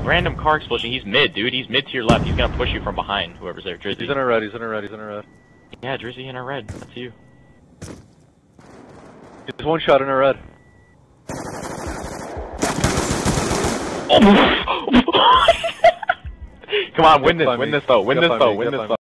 Random car explosion. He's mid, dude. He's mid to your left. He's gonna push you from behind. Whoever's there, Drizzy. He's in a red. He's in a red. He's in a red. Yeah, Drizzy in a red. That's you. He's one shot in a red. Come on, win this though. Win this though.